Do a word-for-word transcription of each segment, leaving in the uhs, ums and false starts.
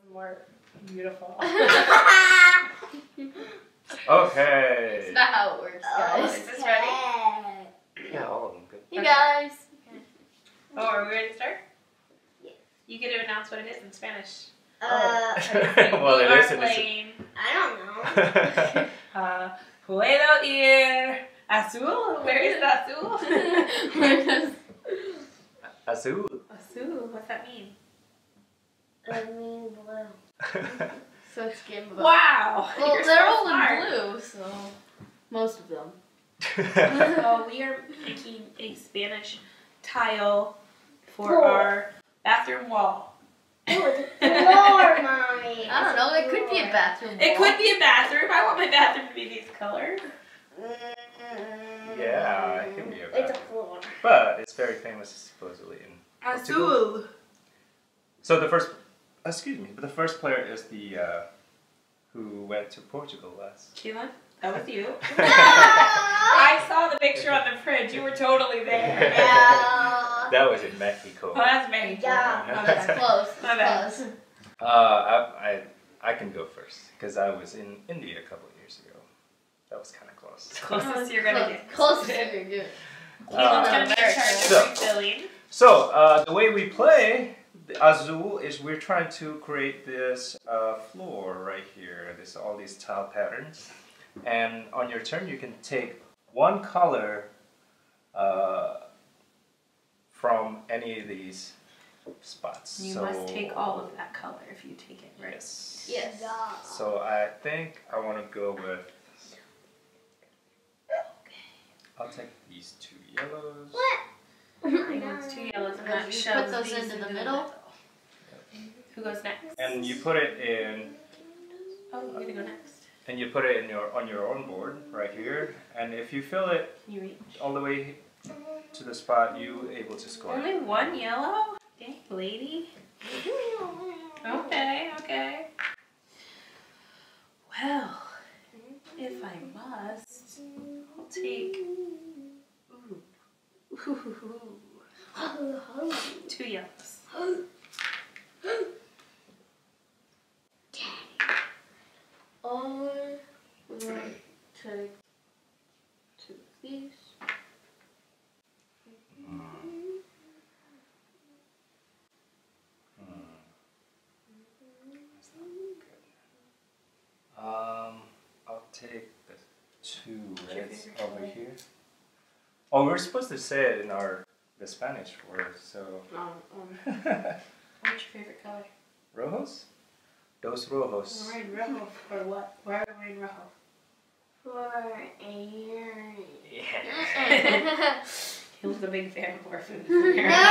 More beautiful. Okay. That's not how it works, guys. Oh, is this ready? Yeah, all of them. Good. Hey guys. Oh, are we ready to start? Yeah. You get to announce what it is in Spanish. Uh, Well, we it are is. It is. playing. I don't know. Uh, Puedo ir azul. Where is azul? Where does Azul. Azul. What's that mean? I mean blue. so it's game about? Wow. Well, You're they're so all smart. in blue, so most of them. So we are making a Spanish tile for Floor. our bathroom wall. Oh, it's a floor, mommy. I don't know. It could be a bathroom wall. It could be a bathroom. I want my bathroom to be these colors. Yeah, it can be a It's a bathroom. floor. But it's very famous supposedly in Portugal. Azul. So the first, excuse me, but the first player is the uh, who went to Portugal last. Keelan, that was you. No! I saw the picture on the fridge. You were totally there. No. That was in Mexico. Oh, that's very Yeah. cool. That's close. My bad. Close. Uh, I, I I can go first because I was in India a couple of years ago. That was kind of close. Closest you're gonna Close- get. Closest you're good. Keelan's Uh, gonna be in charge of So- refilling. So uh, the way we play the Azul is we're trying to create this uh, floor right here. This all these tile patterns, and on your turn you can take one color uh, from any of these spots. You so, must take all of that color if you take it, right? Yes. Yes. So I think I want to go with. I'll take these two yellows. What? He wants two yellows and that You shoves put those these into the middle. Who goes next? And you put it in, Oh, you're gonna go next. and you put it in your on your own board right here. And if you fill it Can you reach? all the way to the spot, you able to score. Only one yellow? Dang, lady. Okay, okay. Well, if I must, I'll take. Ooh. Ooh. Two yellows. I will take two of these. Um, I'll take the two What's your reds favorite over color? here. Oh, we're supposed to say it in our the Spanish word, so. Um, um, What's your favorite color? Rojos? Dos rojos. We're wearing rojo for what? Why are we wearing rojo? For a Yeah. He was a big fan of orphans. No!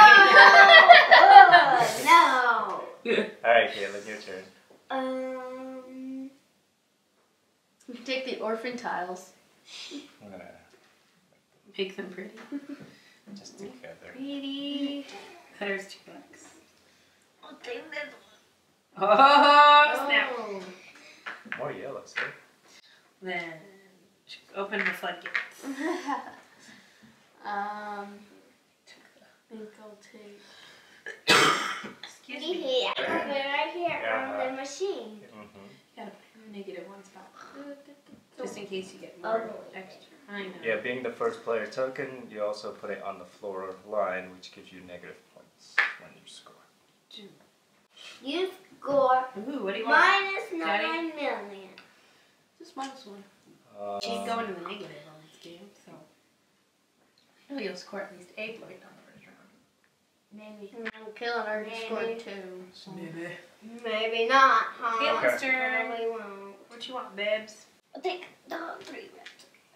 Oh, Alright, Caitlin, your turn. no! Um. you take the orphan tiles. I'm gonna Make them pretty. just together. Pretty. There's two bucks. I'll take this Oh, snap. Oh. More yellows, eh? Then open the floodgates. um, I think I'll take. Excuse one. me. I put it right here Yeah. on the machine. Mm-hmm. Gotta put in a negative one spot. Just in case you get more Oh. extra. I know. Yeah, being the first player token, you also put it on the floor line, which gives you negative points when you score. You score Ooh, what do you want? minus Daddy? nine million. Just minus one. Uh, She's going to the negative on this game, so. I know you'll score at least a point on the first round. Maybe. Killing already Maybe. scored two. So. Maybe. Maybe not, huh? Caitlin's turn. Probably won't. What you want, Bibs? I'll take the three reps.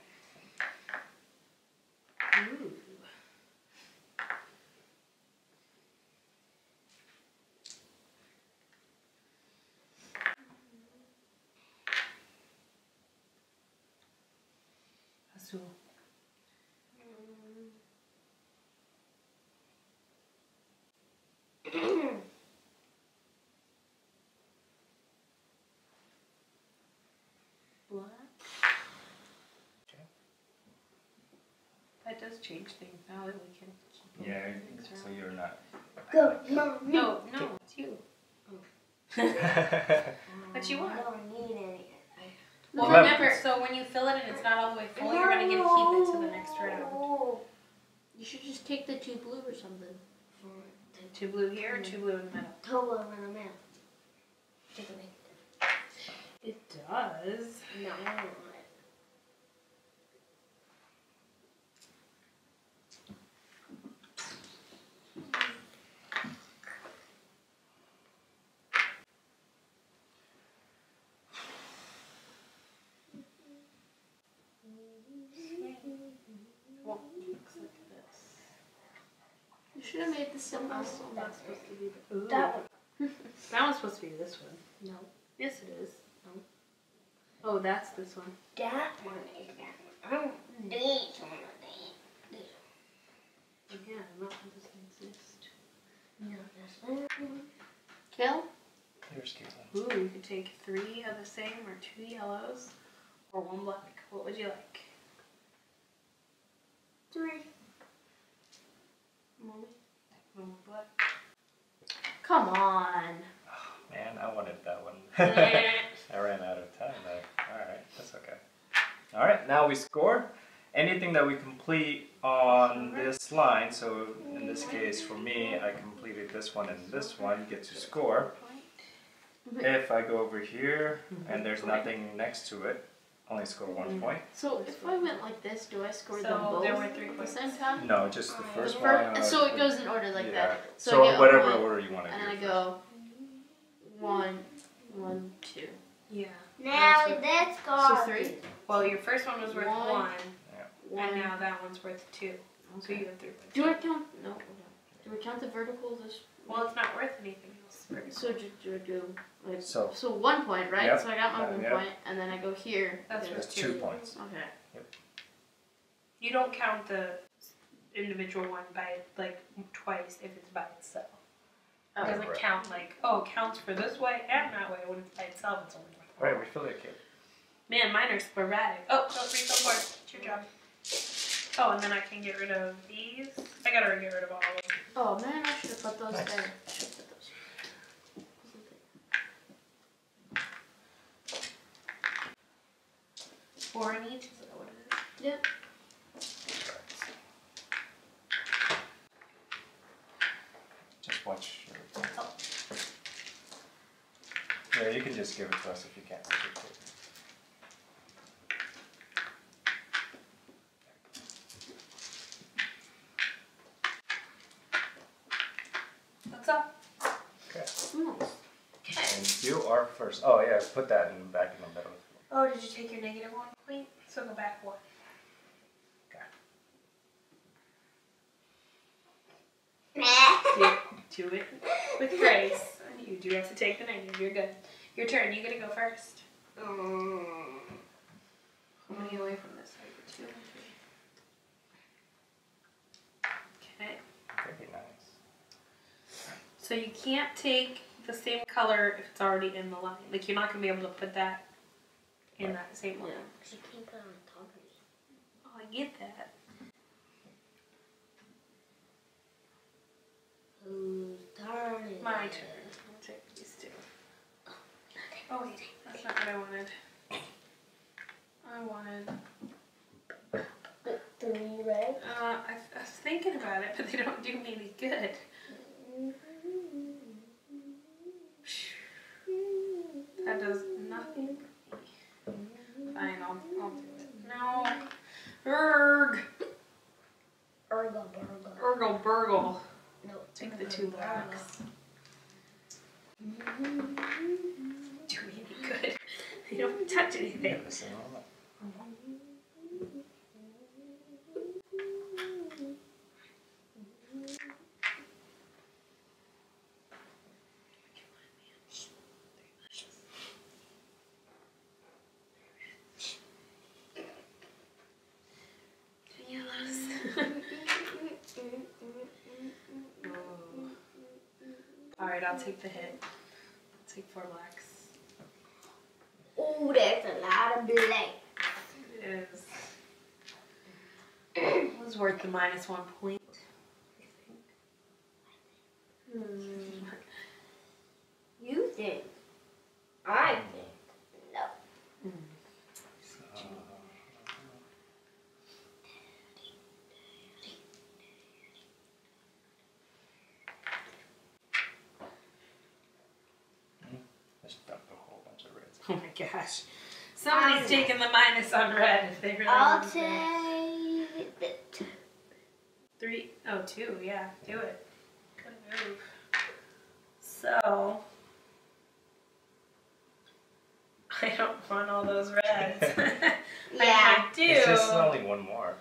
Ooh. Azul. Black. Okay. That does change things now that we can keep Yeah, things so around. you're not. Go, mom. No, no, it's you. But you I want. don't need any. Well, Lemons. remember, so when you fill it and it's not all the way full, you're gonna get to keep it to the next round. No. You should just take the two blue or something. Two blue here and two blue in the middle. Total in the middle. Take a minute. It does. No, I don't want it. Well, looks like this. You should have made the symbol. That's not supposed to be the. Ooh. That one. That one's supposed to be this one. No. Yes, it is. No. Oh, that's this one. That one is that one. I'm this one. This Again, that one doesn't exist. one. No, this one. Kill? Here's Caitlin. Ooh, you could take three of the same or two yellows or one black. What would you like? Three. Mommy? One black. Come on. Man, I wanted that one. Yeah. I ran out of time though. Alright, that's okay. Alright, now we score. Anything that we complete on this line, so in this case for me, I completed this one and this one, get to score. If I go over here and there's nothing next to it, only score one point. So if I went like this, do I score So them both there were three at the points. same time? No, just the first The one. fir- so it goes in order like yeah. that. So, So, I get whatever one, order you want to and do. I first. go one, one, two. Yeah. Now So- that's So got three. Well, your first one was worth One. one, One. and now that one's worth two. So you Okay. have three points. Do I count? No. Do I count the verticals as? Well, it's not worth anything else. Pretty So do, do I do like So- so one point, right? Yep. So I got my Uh, one yep. point, and then I go here. That's Yeah. worth That's two points. Okay. You don't count the individual one by like twice if it's by itself. It Oh. doesn't Right. count like, oh, it counts for this way and that way. When it's by itself, it's only worth one. Alright, we fill it, Kate. Man, mine are sporadic. Oh, don't refill more. It's your job. Oh, and then I can get rid of these. I gotta get rid of all of them. Oh man, I should have put those Nice. there. Should have put those. Four in each. Is that what it is? Yep. Just watch. your- Oh. Yeah, you can just give it to us if you can't read it. Kate. That's all. Okay. Nice. Okay. And you are first. Oh yeah, put that in back in the middle. Oh, did you take your negative one point? So go back one. Do, do it with grace. You do have to take the negative. You're good. Your turn. You gotta go first. Mm. I'm gonna get away from this. I get two and three. Okay. Very nice. So you can't take the same color if it's already in the line. Like you're not gonna be able to put that in that same line. She can't put it on top of it. Oh, I get that. Whose turn is My it? turn. I'll take these two. Oh wait, that's not what I wanted. I wanted. Three red. Uh, I, I was thinking about it, but they don't do me any good. That does nothing for me. Fine, I'll, I'll do it. No. Erg. Urgle burgle. Urgle burgle. No. Take the two blacks. Do me any good. They don't touch anything. Yeah, the same one. Alright, I'll take the hit. I'll take four blacks. Ooh, that's a lot of black. It is. It was worth the minus one point, I think. Hmm. You think? Oh my gosh. Somebody's Um, taking the minus on red if they really I'll want to. take it. Three, oh, two, yeah, do it. Good move. So, I don't want all those reds. I mean, Yeah. I do. It's just only one more.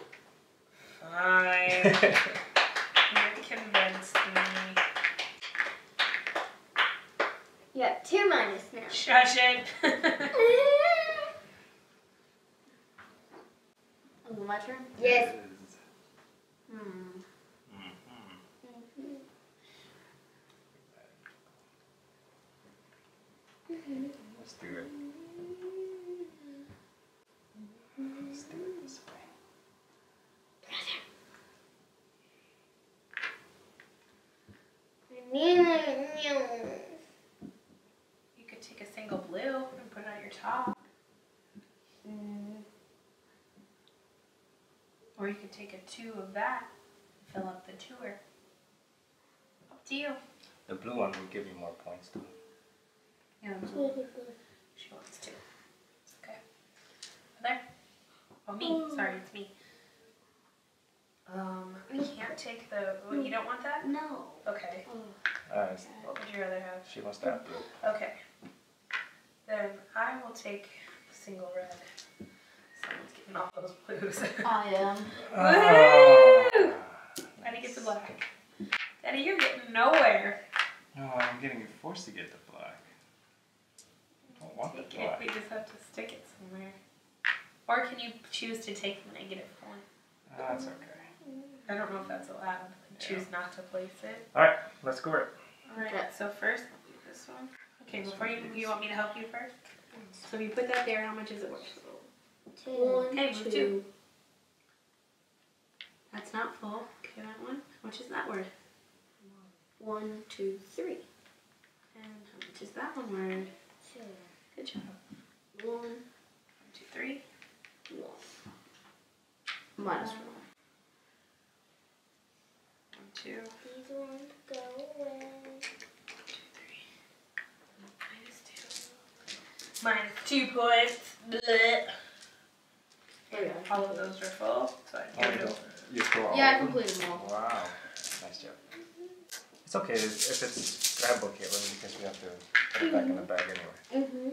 Fine. You convinced me. You have two minus now. Shush it. Is it my turn? Yes. Hmm. Let's do it. Let's do it this way. You could take a single blue and put it on your top. Mm. Or you could take a two of that and fill up the tour. Up to you. The blue one will give you more points too. Yeah, she wants to. It's okay. There. Oh, me. Sorry, it's me. Um, I can't take the. Oh, you don't want that? No. Okay. Uh, What would you rather have? she wants that blue. Okay. Then I will take single red. Someone's getting off those blues. I am. Woo! Daddy gets the black. Daddy, you're getting nowhere. No, I'm getting forced to get the black. I don't want the Take it. black. We just have to stick it somewhere. Or can you choose to take the negative point? That's okay. I don't know if that's allowed. Like, choose not to place it. Alright, let's go it. Alright, so first I'll do this one. Okay, before you, you want me to help you first? So if you put that there, how much is it worth? One, Okay, move two. That's not full. Okay, that one. How much is that worth? One, two, three. And how much is that one worth? two, Good job. One, One, two, three. one. Minus one. One, two, these ones go away. two, three. Minus two. Minus two points. Blech. Okay. All of those are full, so I Oh, get you, it. don't- you throw all Yeah, I of them? completed them all. Wow. Nice job. It's okay if it's scramble, Caitlin, because we have to put it back in the bag anyway. Mm-hmm.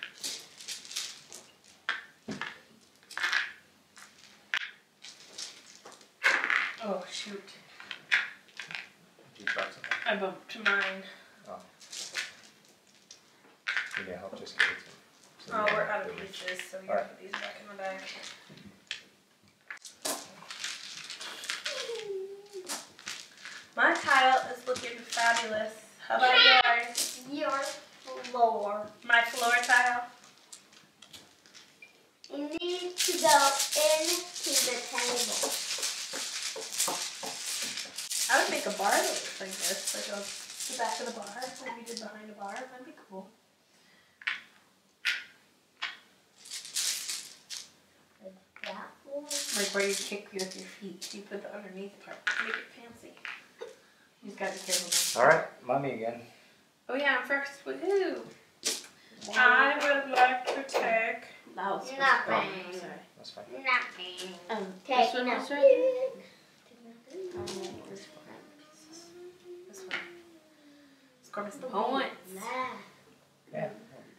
Oh, shoot. Do you drop something? I bumped mine. Oh. You need help, just give it to me. So Oh, you we're don't out have of to- pieces, so we Alright. gotta put these back in the bag. My tile is looking fabulous. How about yours? Your floor. My floor tile? You need to go into the table. I would make a bar that looks like this, like a, the back of the bar, like we did behind a bar. That'd be cool. That one. Like where you kick with your feet. You put the underneath part. Make it fancy. You just gotta be careful now. Alright, mommy again. Oh yeah, I'm first. Woohoo! I would like to take. That was supposed Nothing. to be- Sorry. That's fine. Nothing. Um, Take this one was nothing. right? Um, this one. This one. Score me some points. Yeah.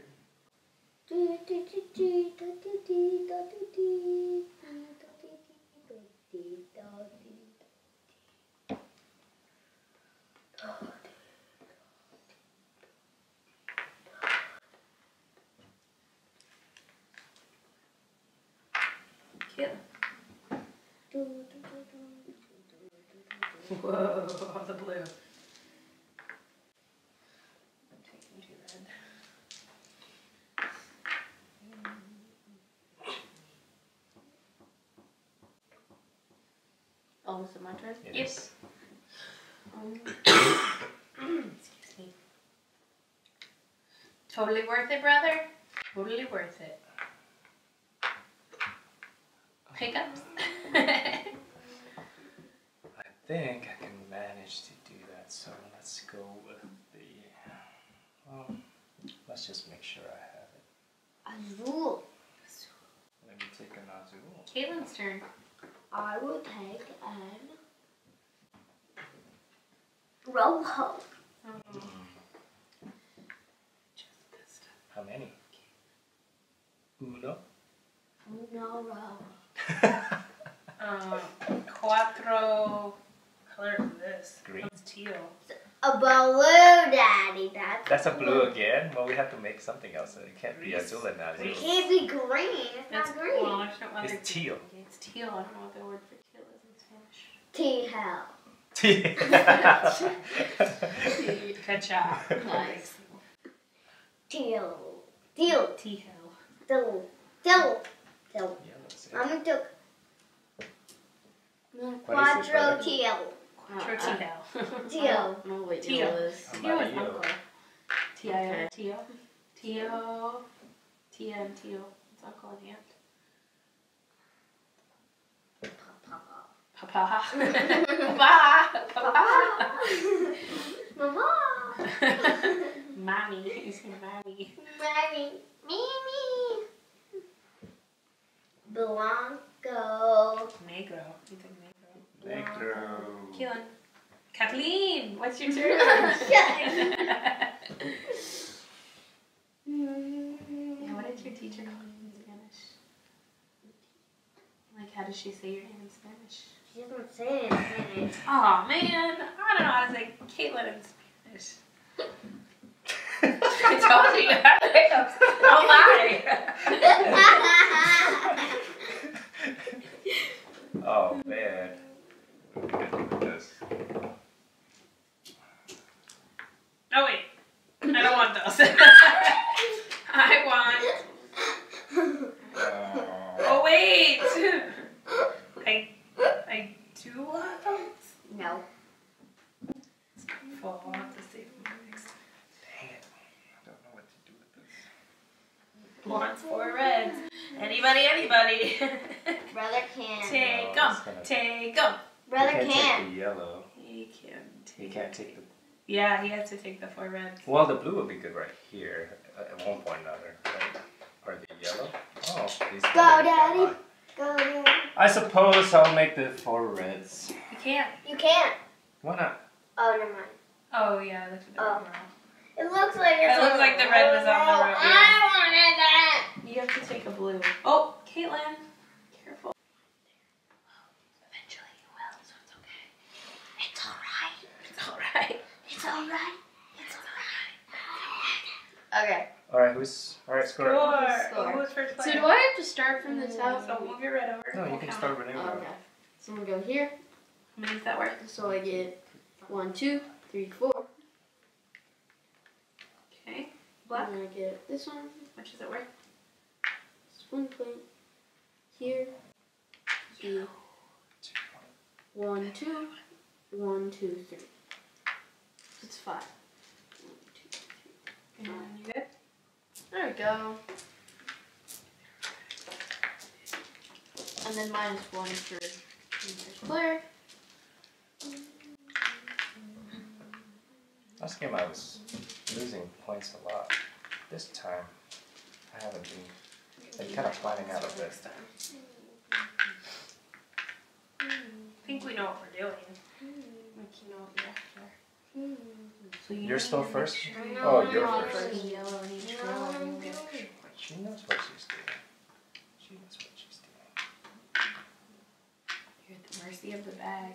Cute. Whoa, the blue. I'm taking two red. Oh, is it my turn? It Yep. is. Um, Excuse me. Totally worth it, brother. Totally worth it. Hiccups. I think I can manage to do that, so let's go with the. Well, let's just make sure I have it. Azul. Let me take an azul. Caitlin's turn. I will take an rojo. Oh. How many? Uno. No rojo. Um, cuatro. Color is this? Green. It's teal. A blue, Daddy. That's That's a blue again? Well, we have to make something else. It can't be Grease. azul and azul. It can't be green. It's It's not green. Well, I don't know It's whether- teal. It's teal. I don't know what the word for teal is in Spanish. T-hell. Good job. Nice. Teal. Teal. Teal. Teal. Teal. Teal. Yellow, see? I'm took What is it, quattro brother? teal. Quattro Uh, teal. Teal. No, wait, Teal. yellow is. Teal is Amarillo. uncle. T I O. Okay. Teal. Teal. Tia and teal. It's uncle and aunt. Papa. Papa. Papa. Mama. Mommy. He's mommy. Mommy. Mimi. Blanco. Negro. You think negro? Negro. Keelan. Kathleen, what's your turn? Yeah, what did your teacher call you in Spanish? Like, how does she say your name in Spanish? She doesn't say it in Spanish. Oh man, I don't know how to say Caitlin in Spanish. I told you. Don't lie. Oh man. We can do this. Oh wait, I don't want those. I want. Oh. Oh wait. I I do want those. No. Full. I'll have to save them next time. Dang it. I don't know what to do with this. Wants four reds. Anybody, anybody. Brother can. Take No, them. it's gonna- Take them. Brother you can't can. take the yellow. He can take. You can't take the. Yeah, he has to take the four reds. Well, the blue would be good right here uh, at one point or another, right? Or the yellow. Oh, these. Go, four reds Daddy. are fine. Go, Daddy. I suppose I'll make the four reds. You can't. You can't. Why not? Oh, never mind. Oh yeah, I looked at the Oh. wrong row. It looks like it's It looks on like the the red was on the row. row, I yeah. wanted that. You have to take a blue. Oh, Caitlin, careful. Eventually you will, so it's okay. It's alright. It's alright. It's alright. It's alright. Okay. All right, who's all right? Score. Score. Score. Who was first So player? do I have to start from the top? So move your red over. No, you We'll can count start it. with Oh, anyone. okay. So I'm gonna go here. How many does that work? So I get one, two, three, four. Okay. Black. And I get this one. Which does it work? This one point here. Two. One, two. One, two, three. It's five. One, two, three. And you good? There we go. And then minus one for the first player. Last game I was losing points a lot. This time I haven't been. I'm kind of planning out a bit. Next time. I think we know what we're doing. Like you know what you're after. So you You're still first? No, Oh, I'm you're not first. First yellow in each row. and you get- She knows what she's doing. She knows what she's doing. You're at the mercy of the bag.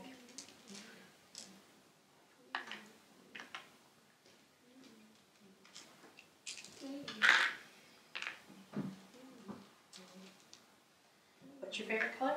What's your favorite color?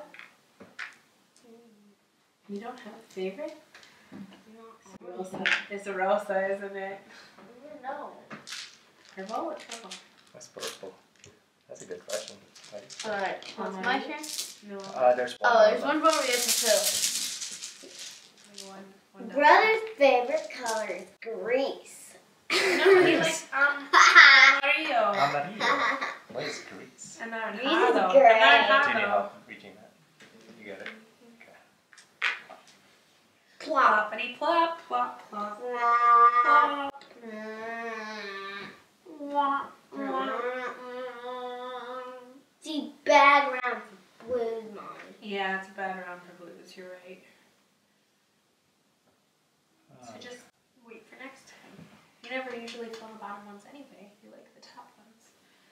You don't have a favorite? Rosa. It's a rosa, isn't it? No. Purple or purple? That's purple. That's a good question. Right? Alright, what's my turn? No. Uh, there's one. Oh, more there's left. one bone we have to fill. One, one down. Brother's favorite color is grease. No, he likes um Mario. Amarillo. What is grease? Anaranjado. Grease is great. Do you need Anaranjado. help reaching that? You got it? Okay. Plop. Ploppity plop, plop, plop, Plop. plop. Wah, wah. Yeah, it's a bad round for blues. You're right. Uh, So just wait for next time. You never usually fill the bottom ones anyway. You like the top ones.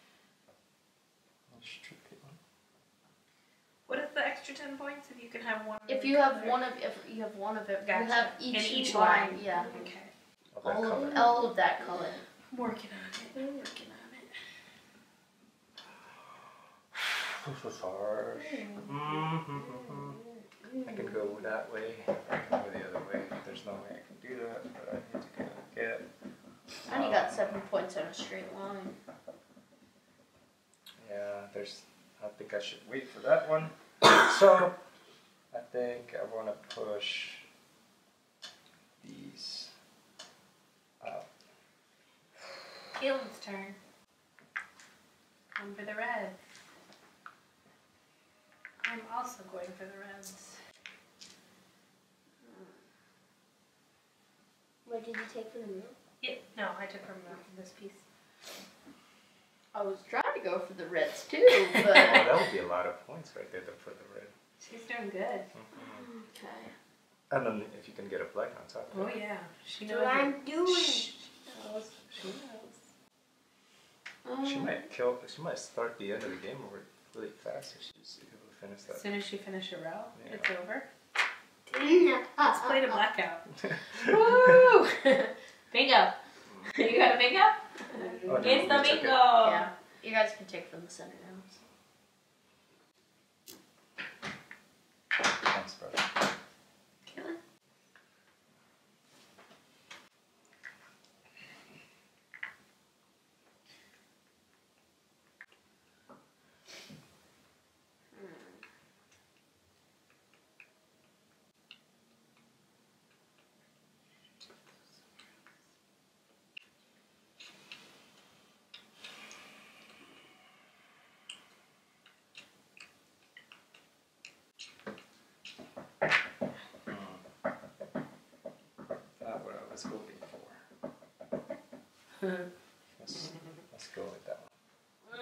let's try it one. What is the extra ten points if you can have one? If every you have color? one of if you have one of it, Gotcha. you have each, In each line. line. Yeah. Okay. Of that All color. of, all of that color. I'm working on it. I'm working on it. This was hard. Mm-hmm. I can go that way. I can go the other way. There's no way I can do that, but I need to go get. I only got seven points on a straight line. Yeah, there's. I think I should wait for that one. So, I think I want to push these out. Caitlin's turn. Come for the reds. I'm also going for the reds. What did you take for the meal? Yeah, no, I took from uh, this piece. I was trying to go for the reds too, Oh, but that would be a lot of points right there to put the red. She's doing good. Mm-hmm. okay. And then if you can get a black on top of Oh it. yeah, she That's knows. what it. I'm doing. Shh, she knows. She knows. Um, She might kill. She might start the end of the game over really fast if she's able to finish As that. soon as she finishes a row, Yeah. it's over. No. Let's play the blackout. Woo! Bingo. You got a bingo? Oh, no, It's we the took it. bingo. Yeah. You guys can take from the center now. Thanks, brother. Caitlin? Not what I was hoping for. Let's, let's go with that one.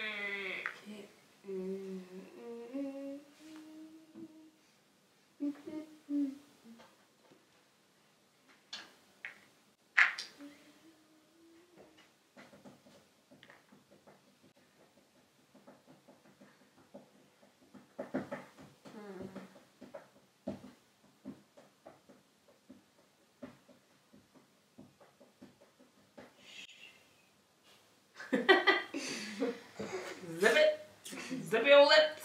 Zip it. Zip your lips.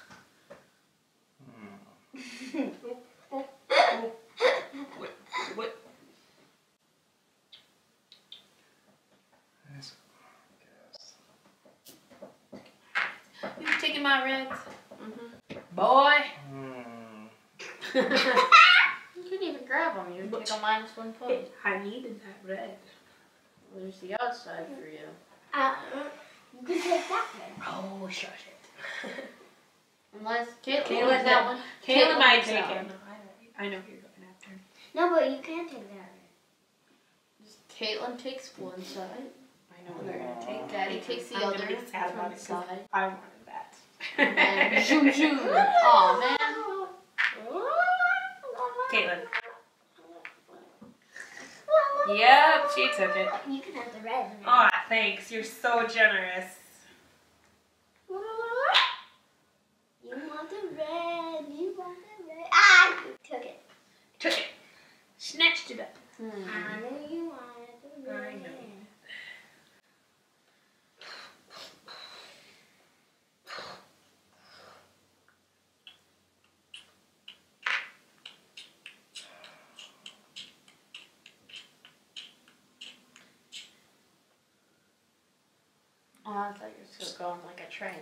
Hmm. What? What? Yes, I guess. You taking my reds? Mm-hmm. Boy. Hmm. You couldn't even grab them. You would take a minus one point. I needed that red. There's the outside for you. Uh, you can take that one. Oh, shush it. Unless Caitlin Caitlin wins that one. Caitlin might wins take that it. one. No, I know. I know who you're going after. No, but you can take that Just Caitlin takes one side. I know who you're going to take. Daddy takes the I'm other gonna be sad from about the it 'cause side. I wanted that. And then zoom zoom. Aw, man. Caitlin. Yep, she took it. You can have the red one. Aw, thanks. You're so generous. You want the red. You want the red. Ah, you took it. Took it. Snatched it up. Hmm. I know you wanted the red. I know. Oh, I thought you were still going like a train.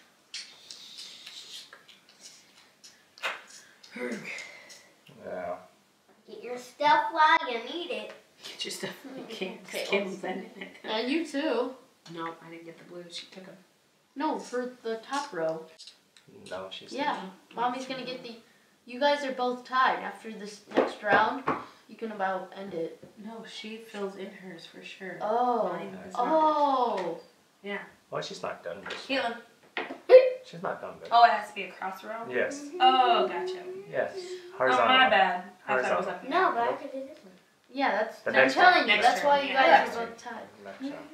Yeah. Get your stuff while you need it. Get your stuff. You can't. Okay, Caitlin's sending it. And you too. No, I didn't get the blues. She took them. No, for the top row. No, she's. Yeah. Mommy's gonna get the. You guys are both tied. After this next round, you can about end it. No, she fills in hers for sure. Oh. Mine is not. Oh. Yeah. Well, she's not done this. Caitlin. She's not done good. Oh, it has to be a cross row? Yes. Oh, gotcha. Yes. Oh, Horizontal. my bad. I thought it was Horizontal. up and No, down. but I could do this one. Yeah, that's. The I'm next telling one. you, Next that's turn. why you Yeah, guys next are turn. both tied. Next one.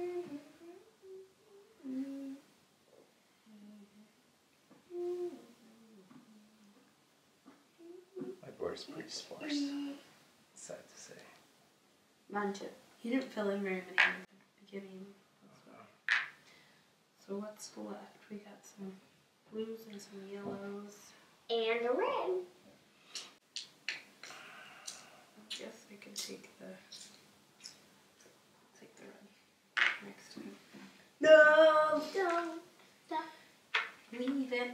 My board is pretty sparse. Sad to say. Mine too. You didn't fill in very many at the beginning. That's why. So what's left? We got some blues and some yellows. And a red. I guess I could take the take the red next time. No, don't stop. Leaving.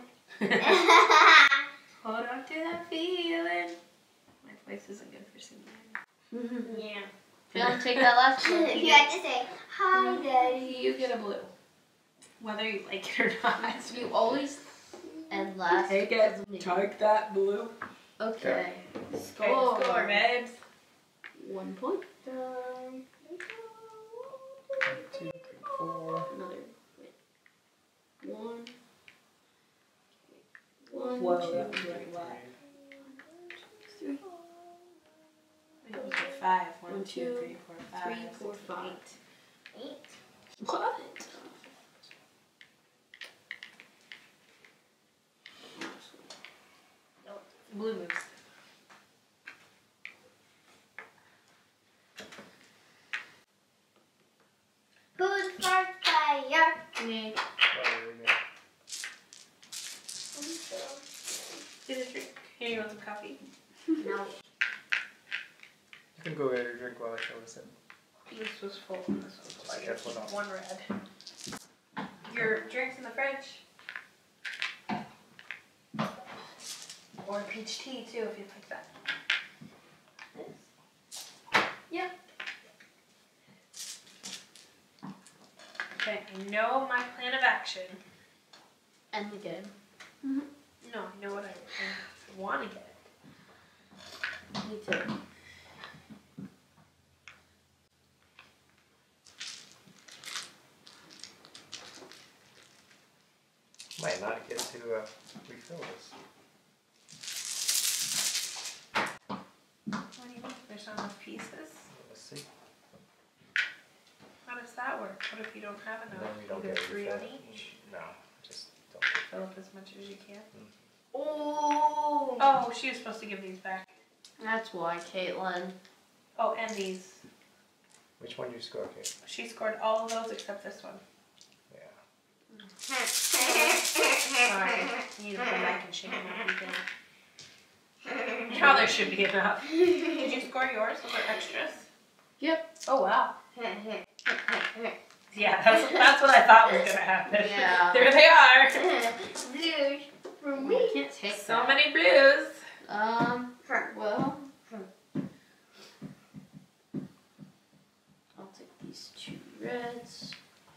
Hold on to that feeling. My voice isn't good for singing. Yeah. Don't take that last one. You have to say, hi, Daddy. You get a blue. Whether you like it or not. You always and last. Hey guys, take that blue. Okay. Okay, Score. score, babes. One point. One, two, three, four. Another. Wait. One. One, Whoa, two, that was three, really loud. three, It was a five. One, One, two, two, three, four, five. three, four, six, five. eight. Eight. What? Blue moves. Who's first player? Me. Get a drink. Here, you want some coffee? No. You can go get your drink while I show this in. This was full. This was full. I Yeah, gotta hold keep on. one red. Your drink's in the fridge. Or peach tea too, if you'd like that. Yeah. Okay, I know my plan of action. And the game. No, I know what I, I want to get. Me too. Might not get to uh, refill this. What do you mean? There's not enough pieces? Let's see. How does that work? What if you don't have enough? Then we don't you go get a three on refill. each? No, just don't. Fill up as much as you can. Oh. Oh, she was supposed to give these back. That's why, Caitlin. Oh, and these. Which one you score, Kate? She scored all of those except this one. Yeah. Sorry. You need to go back and shake them up again. Now there should be enough. Did you score yours? Was there extras? Yep. Oh, wow. Yeah, that's, that's what I thought was going to happen. Yeah. There they are. Blues for I me. can't take So that. many blues. Um, Her. well. I'll take these two reds.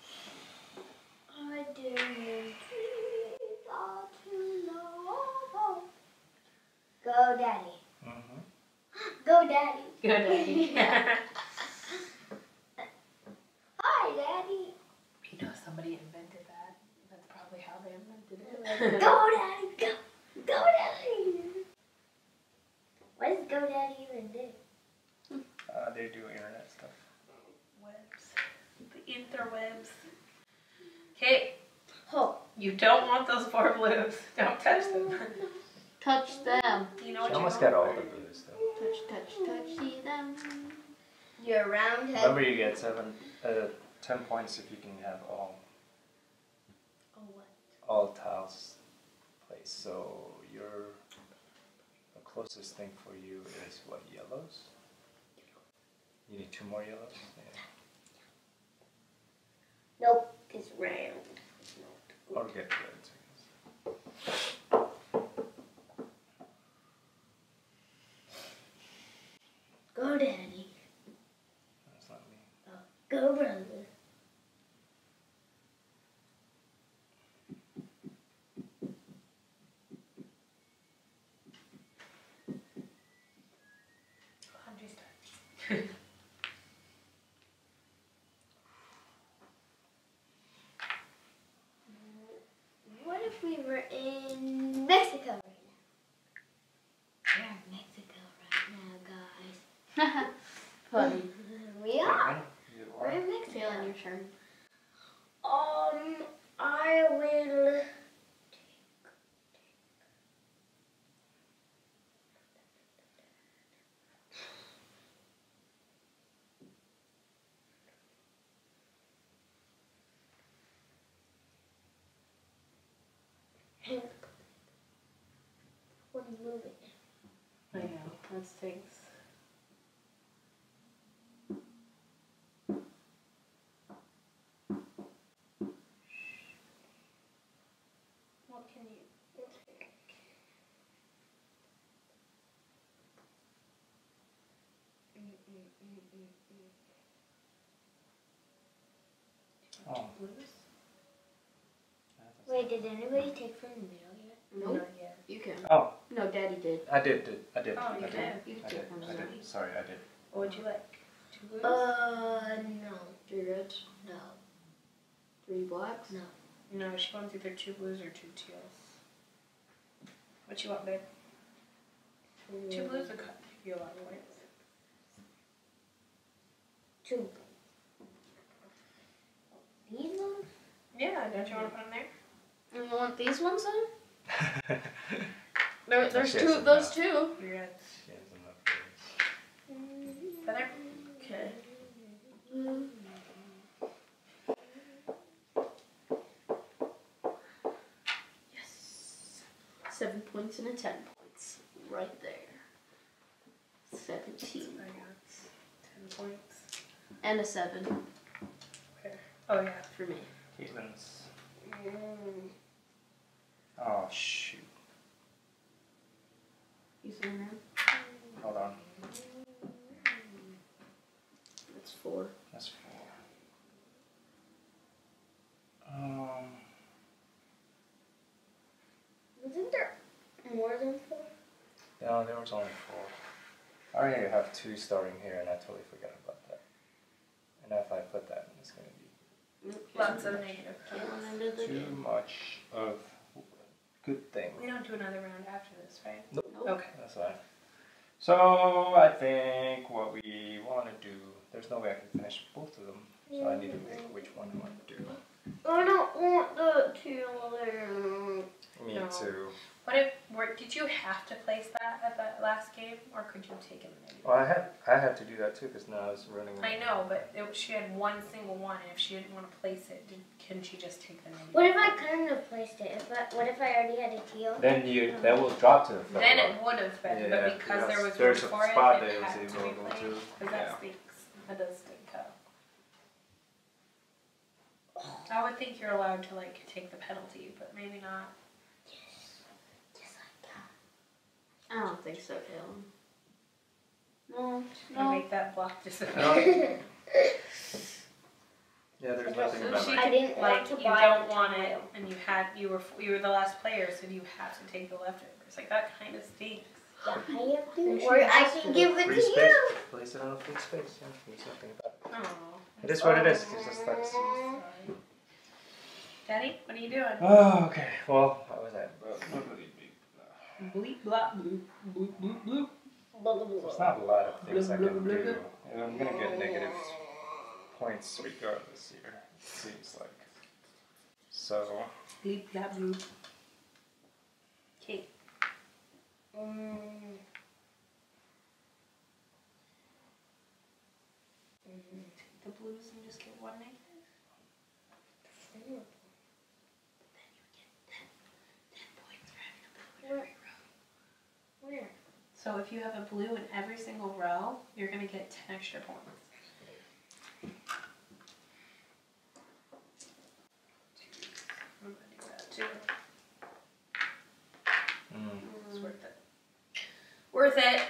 I didn't dream all too long. Go, Daddy. Mm-hmm. Go, Daddy. Good idea. Hi, Daddy. You know, somebody invented that. That's probably how they invented it. Go, Daddy. Go. Go, Daddy. What does Go, Daddy even do? Uh, they do internet stuff. Webs. The interwebs. Okay, Oh. you don't want those four blues. Don't touch them. Touch them. You know what She you're almost going got all for. the blues though. Touch, touch, touch, see them. Your round head. Remember, you get seven, uh, ten points if you can have all Oh, what? all tiles placed. So your the closest thing for you is what, yellows? You need two more yellows. Yeah. Nope. It's round. Or get reds, I guess. Go, Daddy. That's not me. Go, brother. Andre's turn. we're in Mexico right now. We're in Mexico right now, guys. Funny. We are. You We're are. in Mexico. Feeling your turn. Um, I will. What are you moving? I know, that stinks. What can you take? Oh. Blues? Wait, did anybody take from the middle yet? Nope. Not yet. You can. Oh, No, Daddy did. I did, did I did. Oh, I you did. did. You can I take did. one I of did. those. Sorry, I did. What would you like? Two blues? Uh, no. Three reds. No. Three blacks. No. No, she wants either two blues or two teals. What you want, babe? Two blues would cut you a lot of points. Two. These ones? Yeah, don't you want to put them there? And you want these ones then? There, there's Yes, two. it's Those not. two. Your reds. She has enough reds. Feather? Okay. Yes. Seven points and a ten points. Right there. Seventeen. I got ten points. And a seven Where? Oh, yeah. for me. Evens. Mm. Oh shoot. You see them? Hold on. That's four. That's four. Um. Wasn't there more than four? No, there was only four. I already have two starting here, and I totally forgot about that. And if I put that, it's gonna be Lots of negative Get points. one into the too game. much of good thing. We don't do another round after this, right? Nope. Okay. That's fine. So I think what we want to do. There's no way I can finish both of them, so I need to pick which one I want to do. I don't want the teal there. Me No. too. What if, were, did you have to place that at that last game, or could you have taken the negative? Well, I had I had to do that too because now I was running. I know, but it, she had one single one, and if she didn't want to place it, did, can she just take the negative? What if I couldn't have placed it? If I, what if I already had a teal? Then you that will drop to the front Then row. it would have been, Yeah, but because there was there's room a for spot it, that it was had to be available played. too. Because that Yeah. stinks. That does stink up. I would think you're allowed to like take the penalty, but maybe not. Just like that. I don't think so, Caleb. No. To No. make that block disappear. No. Yeah, there's nothing So about she like. I didn't like want to you buy don't the want it, tile. and you had you were you were the last player, so you have to take the leftovers. Like that kind of stinks. Yeah, I have Then to. she Or I has can to. give it Free to space. you. Place it on a free space. Yeah, there's nothing about it. Oh. It is what it is. It's just like. Sorry. Daddy, what are you doing? Oh, okay. Well, what was that? Bleep blop bloop bloop bloop bloop. There's not a lot of things I Blah, can blah, blah, do. And I'm gonna get negative points regardless here. It seems like. So. Bleep blop bloop. Okay. Mm. Take the blues and just get one negative. Where? Where? So if you have a blue in every single row, you're gonna get ten extra points. I'm gonna do that too. Mm. It's worth it. Worth it.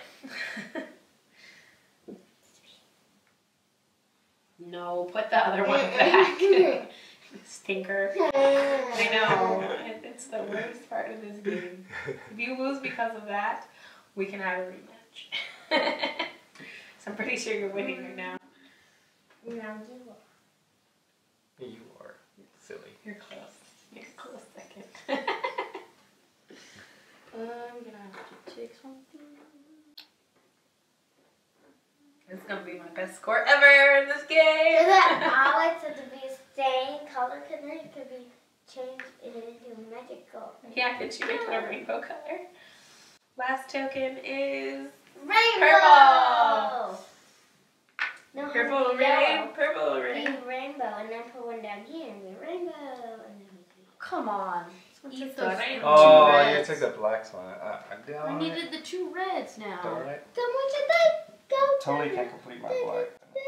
No, put the other one back. Stinker. I know. It, it's the worst part of this game. If you lose because of that, we can have a rematch. So I'm pretty sure you're winning right now. No, you are. You are silly. You're close. You're close second. It's gonna be my best score ever in this game. Is it always have to be the same color? Because then it could be changed into magical. Yeah, could you make it a rainbow color? Last token is Rainbow! Purple! No, it has purple to be rain, yellow. purple Be rain. rainbow, and then put one down here and be rainbow. And then Come on. Let's Eat take the those rainbow. two Oh, you reds. took the blacks one. Uh, I needed the two reds now. Alright. Come on, today. Go. Totally can't complete my black.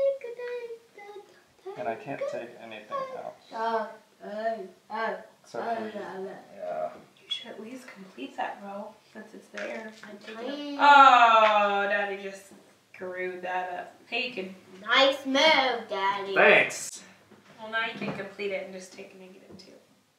And I can't take anything out. Uh, uh, uh, Except uh, for, uh, yeah. You should at least complete that row since it's there. Please. Oh, Daddy just screwed that up. Hey, you can. Nice move, Daddy. Thanks! Well, now you can complete it and just take negative two.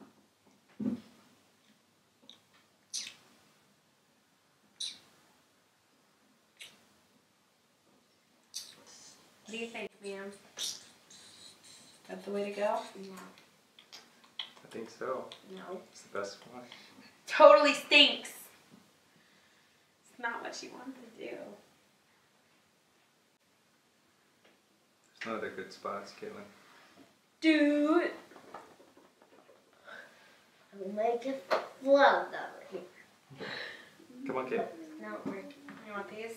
What do you think, Liam? That's the way to go? No. I think so. No. It's the best one. Totally stinks. It's not what you want to do. There's no other good spots, Caitlin. Do it. I'll make it float over here. Come on, Caitlin. It's not working. You want these?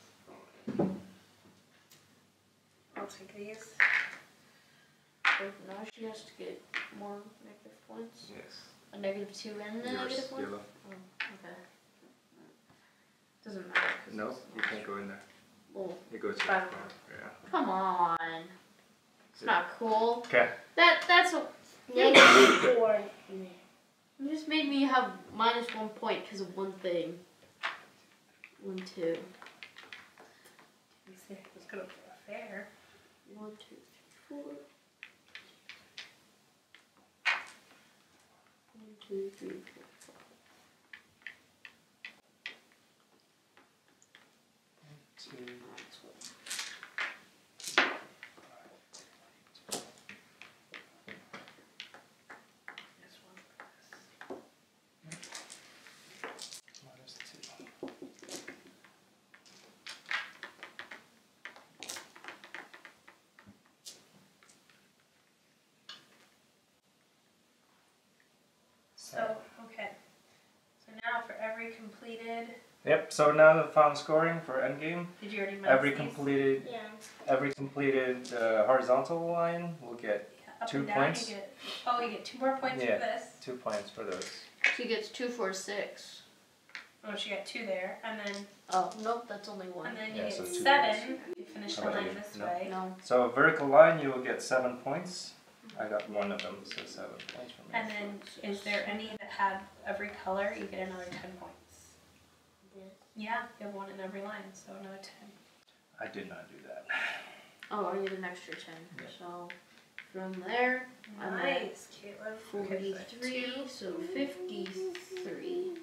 I'll take these. So now she has to get more negative points. Yes. A negative two and a Yours, negative one? yellow. Oh, okay. Doesn't matter. 'cause No, it's you not- can't go in there. Well, It goes to Fine. Yeah. come on. It's not cool. Okay. That that's what Negative four. you just made me have minus one point because of one thing. One, two. Let's see. Let's go for a fair. One, two, three, four. One, two, three, four, five. Two. That's what- This one. Minus two. So, okay. So now for every completed, Yep, so now the final scoring for endgame. did you already minus Every these? completed Yeah. every completed uh, horizontal line will get Yeah, up two and down, points. You get, oh, you get two more points Yeah. for this. two points for those. She gets two, four, six. Oh, she got two there, and then Oh, nope, that's only one. and then you Yeah, get so two seven. If you finish the How about line you? this No. way, No. So a vertical line you will get seven points. I got one of them, so seven points for me. and then is there any that have every color? You get another ten points. Yeah, you have one in every line, so another ten. I did not do that. Oh, I get an extra ten. Yeah. So from there, I'm at Nice, Caitlin. Okay, so forty-three, so fifty-three.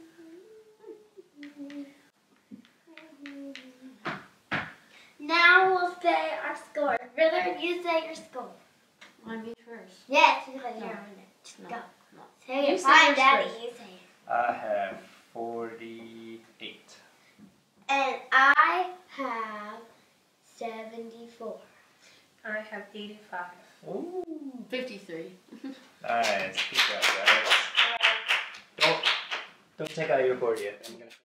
Now we'll say our score. Ritter, you say your score. I'm me first. Yes, because you're No. on it. No. Go. No. Say You it. say Fine, yours Daddy. first. You say it. I have forty-eight. And I have seventy-four. I have eighty-five. Ooh. fifty-three. Nice. Good job, guys. Don't don't take out your board yet. I'm gonna